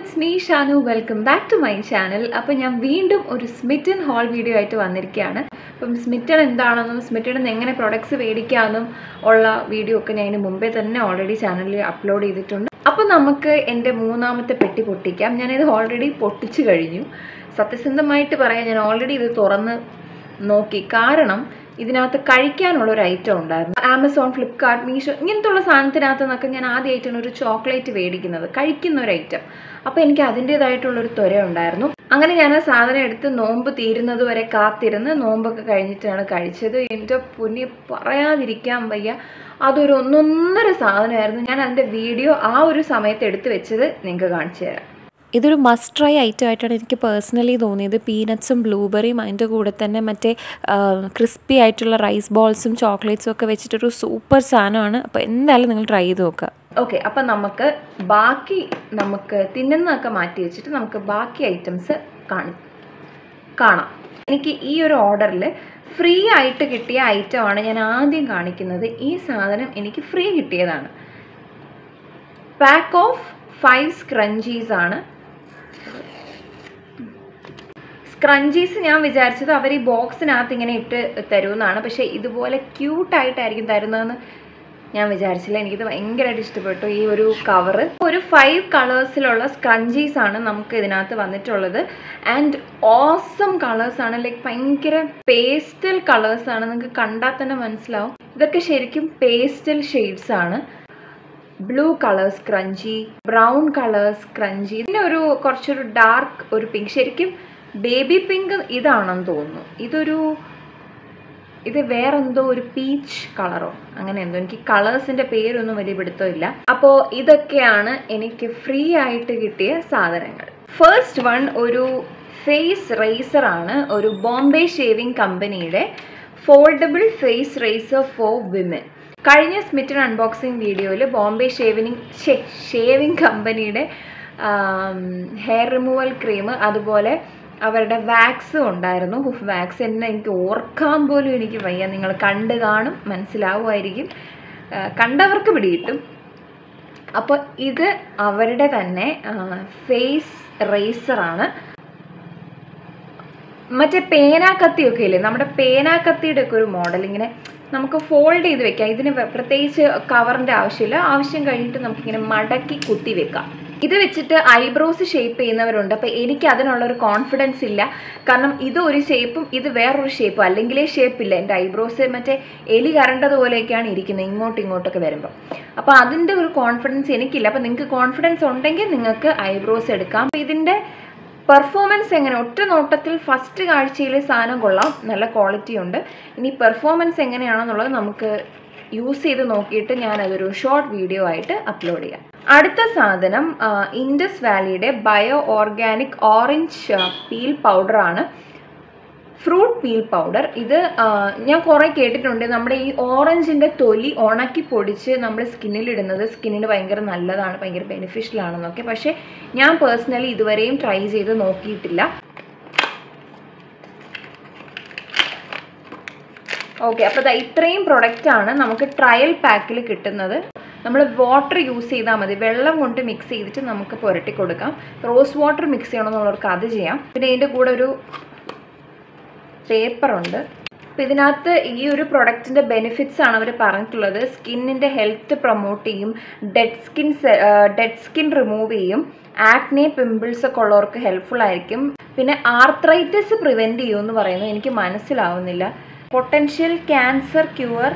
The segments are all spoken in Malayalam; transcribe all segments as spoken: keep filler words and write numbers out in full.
it's me Shanu. Welcome back to my channel. അപ്പോൾ ഞാൻ വീണ്ടും ഒരു സ്മിറ്റൻ ഹോൾ വീഡിയോ ആയിട്ട് വന്നിരിക്കുകയാണ്. അപ്പം സ്മിറ്റൻ എന്താണെന്നും സ്മിറ്റനിൽ നിന്ന് എങ്ങനെ പ്രൊഡക്ട്സ് മേടിക്കാമെന്നും ഉള്ള വീഡിയോ ഒക്കെ ഞാൻ ഇതിന് മുമ്പേ തന്നെ ഓൾറെഡി ചാനലിൽ അപ്ലോഡ് ചെയ്തിട്ടുണ്ട്. അപ്പോൾ നമുക്ക് എൻ്റെ മൂന്നാമത്തെ പെട്ടി പൊട്ടിക്കാം. ഞാനിത് ഓൾറെഡി പൊട്ടിച്ചു കഴിഞ്ഞു. സത്യസന്ധമായിട്ട് പറയാം, ഞാൻ ഓൾറെഡി ഇത് തുറന്ന് നോക്കി. കാരണം ഇതിനകത്ത് കഴിക്കാനുള്ള ഒരു ഐറ്റം ഉണ്ടായിരുന്നു. ആമസോൺ, ഫ്ലിപ്കാർട്ട്, മീഷോ ഇങ്ങനത്തുള്ള സാധനത്തിനകത്ത് നിന്നൊക്കെ ഞാൻ ആദ്യമായിട്ടാണ് ഒരു ചോക്ലേറ്റ് മേടിക്കുന്നത്, കഴിക്കുന്ന ഒരു ഐറ്റം. അപ്പോൾ എനിക്ക് അതിൻ്റേതായിട്ടുള്ളൊരു ത്വര ഉണ്ടായിരുന്നു. അങ്ങനെ ഞാൻ ആ സാധനം എടുത്ത് നോമ്പ് തീരുന്നത് വരെ കാത്തിരുന്ന് നോമ്പൊക്കെ കഴിഞ്ഞിട്ടാണ് കഴിച്ചത്. എൻ്റെ പൊന്നി പറയാതിരിക്കാൻ വയ്യ, അതൊരു ഒന്നൊന്നര സാധനമായിരുന്നു. ഞാൻ അതിൻ്റെ വീഡിയോ ആ ഒരു സമയത്ത് എടുത്ത് വെച്ചത് നിങ്ങൾക്ക് കാണിച്ചു തരാം. ഇതൊരു മസ്റ്റ് ട്രൈ ഐറ്റം ആയിട്ടാണ് എനിക്ക് പേഴ്സണലി തോന്നിയത്. പീനട്ട്സും ബ്ലൂബെറിയും അതിൻ്റെ കൂടെ തന്നെ മറ്റേ ക്രിസ്പി ആയിട്ടുള്ള റൈസ് ബോൾസും ചോക്ലേറ്റ്സും ഒക്കെ വെച്ചിട്ടൊരു സൂപ്പർ സാധനമാണ്. അപ്പോൾ എന്തായാലും നിങ്ങൾ ട്രൈ ചെയ്ത് നോക്കുക. ഓക്കെ, അപ്പം നമുക്ക് ബാക്കി നമുക്ക് തിന്നുന്നതൊക്കെ മാറ്റി വെച്ചിട്ട് നമുക്ക് ബാക്കി ഐറ്റംസ് കാണി കാണാം. എനിക്ക് ഈ ഒരു ഓർഡറിൽ ഫ്രീ ആയിട്ട് കിട്ടിയ ഐറ്റമാണ് ഞാൻ ആദ്യം കാണിക്കുന്നത്. ഈ സാധനം എനിക്ക് ഫ്രീ കിട്ടിയതാണ്. പാക്ക് ഓഫ് ഫൈവ് സ്ക്രഞ്ചീസ് ആണ്. സ്ക്രഞ്ചീസ് ഞാൻ വിചാരിച്ചത് അവർ ഈ ബോക്സിനകത്ത് ഇങ്ങനെ ഇട്ട് തരുമെന്നാണ്. പക്ഷേ ഇതുപോലെ ക്യൂട്ടായിട്ടായിരിക്കും തരുന്നതെന്ന് ഞാൻ വിചാരിച്ചില്ല. എനിക്കിത് ഭയങ്കരമായിട്ട് ഇഷ്ടപ്പെട്ടു ഈ ഒരു കവറ്. ഒരു ഫൈവ് കളേഴ്സിലുള്ള സ്ക്രഞ്ചീസ് ആണ് നമുക്ക് ഇതിനകത്ത് വന്നിട്ടുള്ളത്. ആൻഡ് ഓസം കളേഴ്സാണ്, ലൈക്ക് ഭയങ്കര പേസ്റ്റൽ കളേഴ്സാണ്. നിങ്ങൾക്ക് കണ്ടാൽ തന്നെ മനസ്സിലാവും ഇതൊക്കെ ശരിക്കും പേസ്റ്റൽ ഷെയ്ഡ്സ് ആണ്. Blue colour scrunchie, brown colour scrunchie, പിന്നെ ഒരു കുറച്ചൊരു ഡാർക്ക് ഒരു പിങ്ക്, ശരിക്കും ബേബി പിങ്ക് ഇതാണെന്ന് തോന്നുന്നു. ഇതൊരു ഇത് വേറെന്തോ ഒരു പീച്ച് കളറോ അങ്ങനെ എന്തോ, എനിക്ക് കളേഴ്സിൻ്റെ പേരൊന്നും വലിയ പിടുത്തമില്ല. അപ്പോൾ ഇതൊക്കെയാണ് എനിക്ക് ഫ്രീ ആയിട്ട് കിട്ടിയ സാധനങ്ങൾ. ഫസ്റ്റ് വൺ ഒരു ഫേസ് റേസർ ആണ്. ഒരു ബോംബെ ഷേവിംഗ് കമ്പനിയുടെ foldable face razor for women. കഴിഞ്ഞ സ്മിറ്റൻ അൺബോക്സിങ് വീഡിയോയിൽ ബോംബെ ഷേവിനിങ് ഷേവിംഗ് കമ്പനിയുടെ ഹെയർ റിമൂവൽ ക്രീം, അതുപോലെ അവരുടെ വാക്സും ഉണ്ടായിരുന്നു. വാക്സ് എന്നെ എനിക്ക് ഓർക്കാൻ പോലും എനിക്ക് വയ്യ. നിങ്ങൾ കണ്ട് കാണും, മനസ്സിലാവുമായിരിക്കും, കണ്ടവർക്ക് പിടികിട്ടും. അപ്പോൾ ഇത് അവരുടെ തന്നെ ഫേസ് റേസറാണ്. മറ്റേ പേനാക്കത്തിയൊക്കെ ഇല്ലേ, നമ്മുടെ പേനാക്കത്തിയുടെ ഒക്കെ ഒരു മോഡൽ, ഇങ്ങനെ നമുക്ക് ഫോൾഡ് ചെയ്ത് വെക്കാം. ഇതിന് പ്രത്യേകിച്ച് കവറിൻ്റെ ആവശ്യമില്ല. ആവശ്യം കഴിഞ്ഞിട്ട് നമുക്കിങ്ങനെ മടക്കി കുത്തി വെക്കാം. ഇത് വെച്ചിട്ട് ഐബ്രോസ് ഷേപ്പ് ചെയ്യുന്നവരുണ്ട്. അപ്പോൾ എനിക്ക് അതിനുള്ളൊരു കോൺഫിഡൻസ് ഇല്ല. കാരണം ഇത് ഒരു ഷേപ്പും ഇത് വേറൊരു ഷേപ്പും, അല്ലെങ്കിലേ ഷേപ്പില്ല. എൻ്റെ ഐബ്രോസ് മറ്റേ എലി കരണ്ടതുപോലെയൊക്കെയാണ് ഇരിക്കുന്നത് ഇങ്ങോട്ടും ഇങ്ങോട്ടൊക്കെ വരുമ്പോൾ. അപ്പോൾ അതിൻ്റെ ഒരു കോൺഫിഡൻസ് എനിക്കില്ല. അപ്പോൾ നിങ്ങൾക്ക് കോൺഫിഡൻസ് ഉണ്ടെങ്കിൽ നിങ്ങൾക്ക് ഐബ്രോസ് എടുക്കാം. അപ്പോൾ ഇതിൻ്റെ പെർഫോമൻസ് എങ്ങനെ, ഒറ്റ നോട്ടത്തിൽ ഫസ്റ്റ് കാഴ്ചയിൽ സാധനം കൊള്ളാം, നല്ല ക്വാളിറ്റി ഉണ്ട്. ഇനി പെർഫോമൻസ് എങ്ങനെയാണെന്നുള്ളത് നമുക്ക് യൂസ് ചെയ്ത് നോക്കിയിട്ട് ഞാനതൊരു ഷോർട്ട് വീഡിയോ ആയിട്ട് അപ്ലോഡ് ചെയ്യാം. അടുത്ത സാധനം ഇൻഡസ് വാലിയുടെ ബയോ ഓർഗാനിക് ഓറഞ്ച് പീൽ പൗഡറാണ്. Fruit peel powder. ഇത് ഞാൻ കുറേ കേട്ടിട്ടുണ്ട്, നമ്മുടെ ഈ ഓറഞ്ചിൻ്റെ തൊലി ഉണക്കി പൊടിച്ച് നമ്മൾ സ്കിന്നിലിടുന്നത് സ്കിന്നിന് ഭയങ്കര നല്ലതാണ്, ഭയങ്കര ബെനിഫിഷ്യൽ ആണെന്നൊക്കെ. പക്ഷേ ഞാൻ പേഴ്സണലി ഇതുവരെയും ട്രൈ ചെയ്ത് നോക്കിയിട്ടില്ല. ഓക്കെ, അപ്പോൾ ഇത്രയും പ്രൊഡക്റ്റാണ് നമുക്ക് ട്രയൽ പാക്കിൽ കിട്ടുന്നത്. നമ്മൾ വാട്ടർ യൂസ് ചെയ്താൽ മതി, വെള്ളം കൊണ്ട് മിക്സ് ചെയ്തിട്ട് നമുക്ക് പുരട്ടി കൊടുക്കാം. റോസ് വാട്ടർ മിക്സ് ചെയ്യണമെന്നുള്ളവർക്ക് അത് ചെയ്യാം. പിന്നെ ഇതിൻ്റെ കൂടെ ഒരു പേപ്പറുണ്ട്. അപ്പോൾ ഇതിനകത്ത് ഈ ഒരു പ്രൊഡക്റ്റിൻ്റെ ബെനിഫിറ്റ്സ് ആണ് അവർ പറഞ്ഞിട്ടുള്ളത്. സ്കിന്നിൻ്റെ ഹെൽത്ത് പ്രൊമോട്ട് ചെയ്യും, dead skin dead skin remove ചെയ്യും, ആക്നെ പിമ്പിൾസ് ഒക്കെ ഉള്ളവർക്ക് ഹെൽപ്ഫുൾ ആയിരിക്കും. പിന്നെ ആർത്രൈറ്റിസ് പ്രിവെൻറ്റ് ചെയ്യുമെന്ന് പറയുന്നത് എനിക്ക് മനസ്സിലാവുന്നില്ല. പൊട്ടൻഷ്യൽ ക്യാൻസർ ക്യൂർ,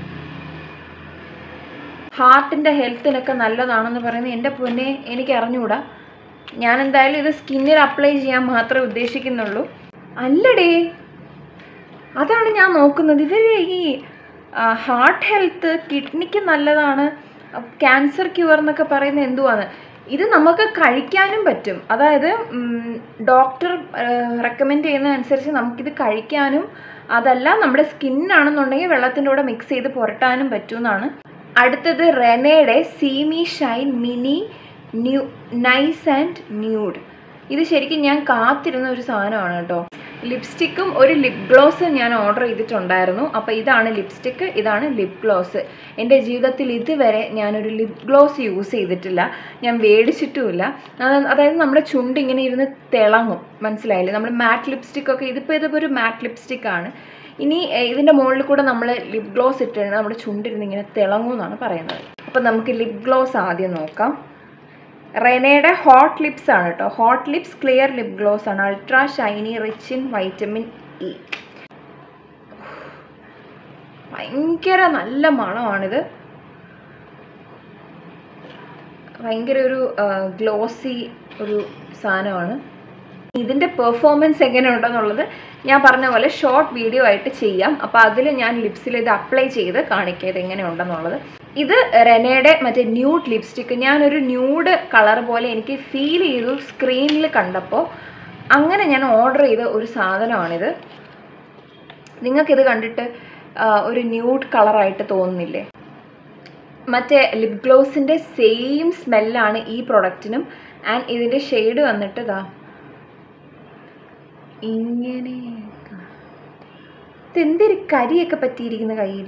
ഹാർട്ടിൻ്റെ ഹെൽത്തിനൊക്കെ നല്ലതാണെന്ന് പറയുന്നത് എൻ്റെ പൊന്നെ എനിക്ക് അറിഞ്ഞുകൂടാ. ഞാൻ എന്തായാലും ഇത് സ്കിന്നിൽ അപ്ലൈ ചെയ്യാൻ മാത്രമേ ഉദ്ദേശിക്കുന്നുള്ളൂ. അല്ലടേ, അതാണ് ഞാൻ നോക്കുന്നത്. ഇവർ ഈ ഹാർട്ട് ഹെൽത്ത്, കിഡ്നിക്ക് നല്ലതാണ്, ക്യാൻസർ ക്യൂർ എന്നൊക്കെ പറയുന്നത് എന്തുവാണ്? ഇത് നമുക്ക് കഴിക്കാനും പറ്റും. അതായത് ഡോക്ടർ റെക്കമെൻഡ് ചെയ്യുന്നതനുസരിച്ച് നമുക്കിത് കഴിക്കാനും, അതല്ല നമ്മുടെ സ്കിന്നാണെന്നുണ്ടെങ്കിൽ വെള്ളത്തിൻ്റെ കൂടെ മിക്സ് ചെയ്ത് പുരട്ടാനും പറ്റുമെന്നാണ്. അടുത്തത് റെനയുടെ സീമി shine mini new nice and nude. ഇത് ശരിക്കും ഞാൻ കാത്തിരുന്ന ഒരു സാധനമാണ് കേട്ടോ. ലിപ്സ്റ്റിക്കും ഒരു ലിപ് ഗ്ലോസും ഞാൻ ഓർഡർ ചെയ്തിട്ടുണ്ടായിരുന്നു. അപ്പോൾ ഇതാണ് ലിപ്സ്റ്റിക്ക്, ഇതാണ് ലിപ് ഗ്ലോസ്. എൻ്റെ ജീവിതത്തിൽ ഇതുവരെ ഞാനൊരു ലിപ് ഗ്ലോസ് യൂസ് ചെയ്തിട്ടില്ല, ഞാൻ മേടിച്ചിട്ടുമില്ല. അതായത് നമ്മുടെ ചുണ്ട് ഇങ്ങനെ ഇരുന്ന് തിളങ്ങും, മനസ്സിലായില്ലേ? നമ്മൾ മാറ്റ് ലിപ്സ്റ്റിക്കൊക്കെ, ഇതിപ്പോൾ ഇതിപ്പോൾ ഒരു മാറ്റ് ലിപ്സ്റ്റിക്കാണ്. ഇനി ഇതിൻ്റെ മുകളിൽ കൂടെ നമ്മൾ ലിപ് ഗ്ലോസ് ഇട്ടിരുന്ന് നമ്മുടെ ചുണ്ടിരുന്ന് ഇങ്ങനെ തിളങ്ങും എന്നാണ് പറയുന്നത്. അപ്പോൾ നമുക്ക് ലിപ് ഗ്ലോസ് ആദ്യം നോക്കാം. റെനയുടെ ഹോട്ട് ലിപ്സ് ആണ് കേട്ടോ. Hot lips clear lip gloss ആണ്. Ultra shiny, rich in vitamin E. ഭയങ്കര നല്ല മണമാണിത്. ഭയങ്കര ഒരു ഗ്ലോസി ഒരു സാധനമാണ്. ഇതിൻ്റെ പെർഫോമൻസ് എങ്ങനെയുണ്ടെന്നുള്ളത് ഞാൻ പറഞ്ഞ പോലെ ഷോർട്ട് വീഡിയോ ആയിട്ട് ചെയ്യാം. അപ്പോൾ അതിൽ ഞാൻ ലിപ്സിൽ ഇത് അപ്ലൈ ചെയ്ത് കാണിക്കാം ഇത് എങ്ങനെയുണ്ടെന്നുള്ളത്. ഇത് റെനയുടെ മറ്റേ ന്യൂഡ് ലിപ്സ്റ്റിക്ക്. ഞാനൊരു ന്യൂഡ് കളർ പോലെ എനിക്ക് ഫീൽ ചെയ്തു സ്ക്രീനിൽ കണ്ടപ്പോൾ. അങ്ങനെ ഞാൻ ഓർഡർ ചെയ്ത ഒരു സാധനമാണിത്. നിങ്ങൾക്കിത് കണ്ടിട്ട് ഒരു ന്യൂഡ് കളറായിട്ട് തോന്നുന്നില്ലേ? മറ്റേ ലിപ് ഗ്ലോസിൻ്റെ സെയിം സ്മെല്ലാണ് ഈ പ്രൊഡക്റ്റിനും. ആൻഡ് ഇതിൻ്റെ ഷെയ്ഡ് വന്നിട്ട് ഇതാ ഇങ്ങനെ. ഇതെന്തൊരു കരിയൊക്കെ പറ്റിയിരിക്കുന്ന കയ്യിൽ.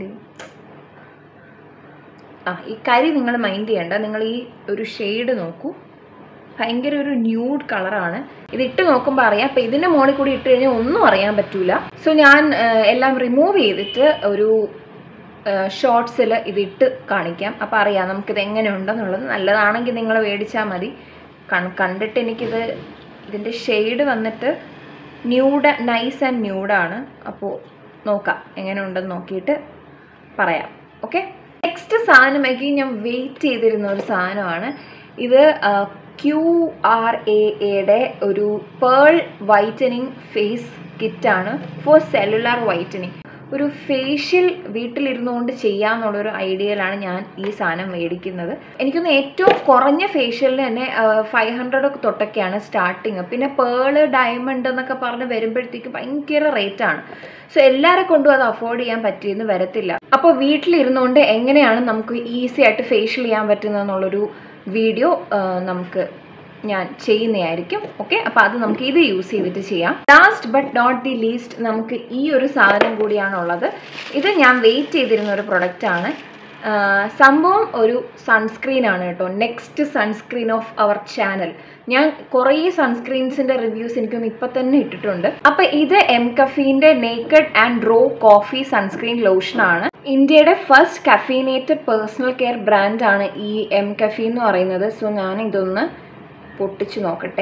ആ ഈ കരി നിങ്ങൾ മൈൻഡ് ചെയ്യണ്ട, നിങ്ങൾ ഈ ഒരു ഷെയ്ഡ് നോക്കൂ. ഭയങ്കര ഒരു ന്യൂഡ് കളറാണ്. ഇത് ഇട്ട് നോക്കുമ്പോൾ അറിയാം. അപ്പോൾ ഇതിൻ്റെ മുകളിൽ കൂടി ഇട്ട് കഴിഞ്ഞാൽ ഒന്നും അറിയാൻ പറ്റൂല. സോ ഞാൻ എല്ലാം റിമൂവ് ചെയ്തിട്ട് ഒരു ഷോർട്സിൽ ഇതിട്ട് കാണിക്കാം. അപ്പോൾ അറിയാം നമുക്കിത് എങ്ങനെയുണ്ടെന്നുള്ളത്. നല്ലതാണെങ്കിൽ നിങ്ങൾ മേടിച്ചാൽ മതി. കണ്ടിട്ട് എനിക്കിത് ഇതിൻ്റെ ഷെയ്ഡ് വന്നിട്ട് ന്യൂഡ്, നൈസ് ആൻഡ് ന്യൂഡാണ്. അപ്പോൾ നോക്കാം എങ്ങനെയുണ്ടെന്ന് നോക്കിയിട്ട് പറയാം. ഓക്കെ, നെക്സ്റ്റ് സാധനമാക്കി ഞാൻ വെയിറ്റ് ചെയ്തിരുന്ന ഒരു സാധനമാണ് ഇത്. ക്യു ആർ എ എയുടെ ഒരു പേൾ വൈറ്റനിങ് ഫേസ് കിറ്റാണ് ഫോർ സെല്ലുലാർ വൈറ്റനിങ്. ഒരു ഫേഷ്യൽ വീട്ടിലിരുന്നുകൊണ്ട് ചെയ്യാമെന്നുള്ളൊരു ഐഡിയയിലാണ് ഞാൻ ഈ സാധനം മേടിക്കുന്നത്. എനിക്കൊന്ന് ഏറ്റവും കുറഞ്ഞ ഫേഷ്യലിന് തന്നെ ഫൈവ് ഹൺഡ്രഡ് ഒക്കെ തൊട്ടൊക്കെയാണ് സ്റ്റാർട്ടിങ്. പിന്നെ പേള്, ഡയമണ്ട് എന്നൊക്കെ പറഞ്ഞ് വരുമ്പോഴത്തേക്ക് ഭയങ്കര റേറ്റാണ്. സോ എല്ലാവരെ കൊണ്ടും അത് അഫോർഡ് ചെയ്യാൻ പറ്റിയെന്ന് വരത്തില്ല. അപ്പോൾ വീട്ടിലിരുന്നുകൊണ്ട് എങ്ങനെയാണ് നമുക്ക് ഈസി ആയിട്ട് ഫേഷ്യൽ ചെയ്യാൻ പറ്റുന്നതെന്നുള്ളൊരു വീഡിയോ നമുക്ക് ഞാൻ ചെയ്യുന്നതായിരിക്കും. ഓക്കെ, അപ്പോൾ അത് നമുക്ക് ഇത് യൂസ് ചെയ്തിട്ട് ചെയ്യാം. Last but not the least നമുക്ക് ഈ ഒരു സാധനം കൂടിയാണുള്ളത്. ഇത് ഞാൻ വെയിറ്റ് ചെയ്തിരുന്ന ഒരു പ്രൊഡക്റ്റാണ്. സംഭവം ഒരു സൺസ്ക്രീനാണ് കേട്ടോ. Next sunscreen of our channel. ഞാൻ കുറേ സൺസ്ക്രീൻസിൻ്റെ റിവ്യൂസ് എനിക്കൊന്ന് ഇപ്പം തന്നെ ഇട്ടിട്ടുണ്ട്. അപ്പം ഇത് എം കഫീൻ്റെ naked and raw coffee sunscreen ലോഷനാണ്. ഇന്ത്യയുടെ ഫസ്റ്റ് കഫീനേറ്റഡ് പേഴ്സണൽ കെയർ ബ്രാൻഡാണ് ഈ എം കഫീ എന്ന് പറയുന്നത്. സോ ഞാൻ ഇതൊന്ന് പൊട്ടിച്ചു നോക്കട്ടെ.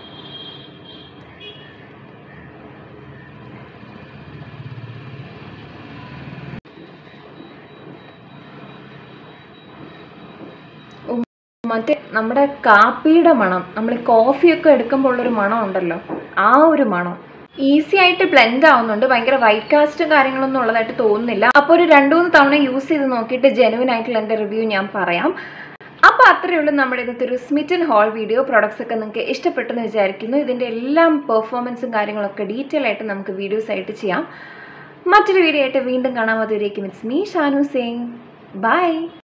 മറ്റേ നമ്മുടെ കാപ്പിയുടെ മണം, നമ്മൾ കോഫിയൊക്കെ എടുക്കുമ്പോൾ ഉള്ളൊരു മണം ഉണ്ടല്ലോ, ആ ഒരു മണം. ഈസി ആയിട്ട് ബ്ലെൻഡ് ആവുന്നുണ്ട്. ഭയങ്കര വൈറ്റ് കാസ്റ്റും കാര്യങ്ങളൊന്നും ഉള്ളതായിട്ട് തോന്നുന്നില്ല. അപ്പോൾ ഒരു രണ്ടു മൂന്ന് തവണ യൂസ് ചെയ്ത് നോക്കിയിട്ട് ജെനുവിൻ ആയിട്ടുള്ള എൻ്റെ റിവ്യൂ ഞാൻ പറയാം. അപ്പോൾ അത്രയേ ഉള്ളൂ നമ്മുടെ ഇന്നത്തെ ഒരു സ്മിറ്റൻ ഹോൾ വീഡിയോ. പ്രോഡക്ട്സ് ഒക്കെ നിങ്ങൾക്ക് ഇഷ്ടപ്പെട്ടെന്ന് വിചാരിക്കുന്നു. ഇതിൻ്റെ എല്ലാം പെർഫോമൻസും കാര്യങ്ങളൊക്കെ ഡീറ്റെയിൽ ആയിട്ട് നമുക്ക് വീഡിയോസ് ആയിട്ട് ചെയ്യാം. മറ്റൊരു വീഡിയോ ആയിട്ട് വീണ്ടും കാണാൻ. അതുവരേക്കും it's me Shanu Singh. By.